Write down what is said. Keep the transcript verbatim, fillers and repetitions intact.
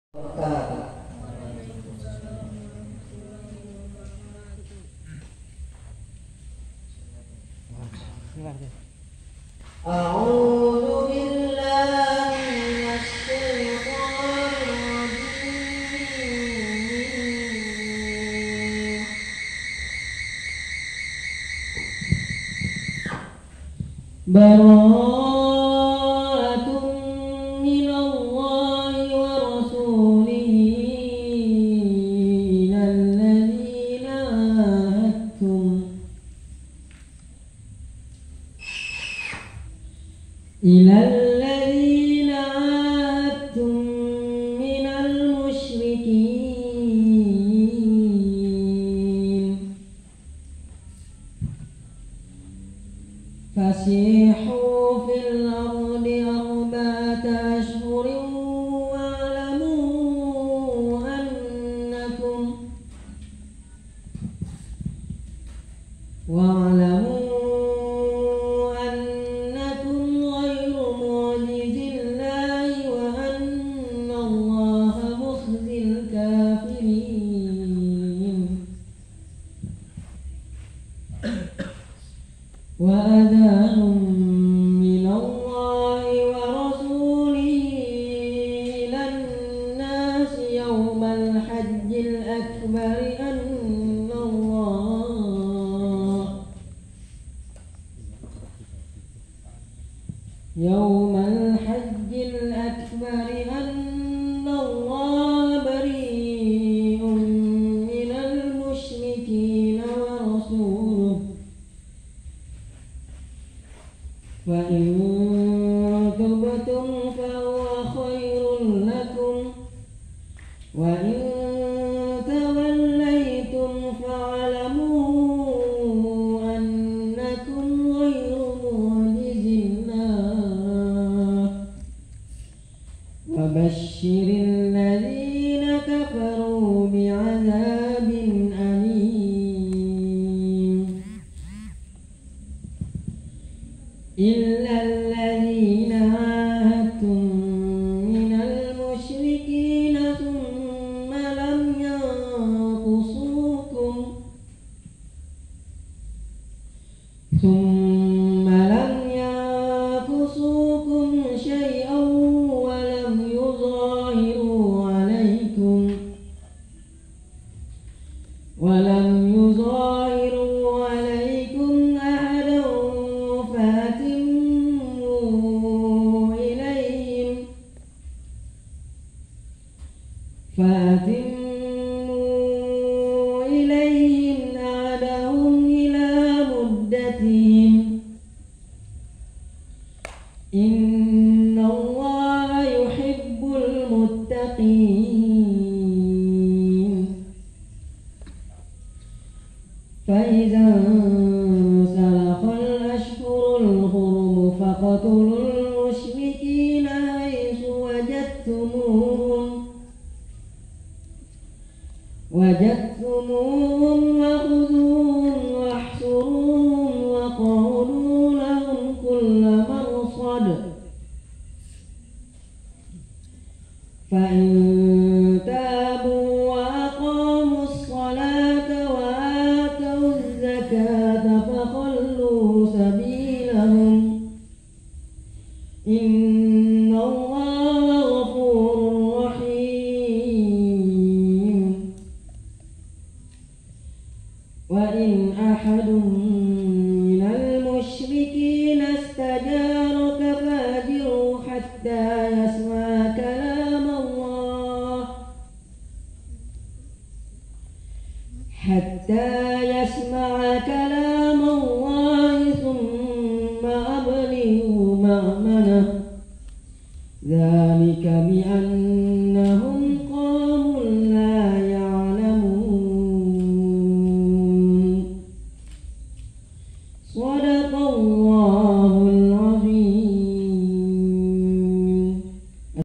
أعوذ بالله من الشيطان الرجيم. براءة من الله ورسوله إلى الذين عاهدتم إلى الذين عاهدتم من المشركين فسيحوا في الأرض أربعة أشهر واعلموا أنكم واعلموا وأذان من الله ورسوله إلى الناس يوم الحج الأكبر أن الله يوم الحج الأكبر أن الله بريء من المشركين ورسوله فإن تبتم فهو خير لكم وإن توليتم فاعلموا أنكم غير معجز الله وبشر الذين كفروا بعذاب أليم إلا الذين عاهدتم من المشركين ثم لم ينقصوكم ثم لم ينقصوكم شيئا ولم يظاهروا عليكم ولم يظاهروا عليكم أحدا فأتموا إليهم فأتموا إليهم أعدهم إلى مدتهم إن الله يحب المتقين فإذا انسلخ الأشهر الحرم فاقتلوا المشركين حيث وجدتموهم وجدتموهم وخذوهم واحصروهم وقولوا لهم كل مرصد فإن تابوا وأقاموا الصلاة وآتوا الزكاة فخلوا سبيلهم إن الله غفور رحيم وإن أحد من المشركين استجارك فأجره حتى يسمع كلام الله حتى يسمع كلام الله ثم أبلغه مأمنه ذلك بأن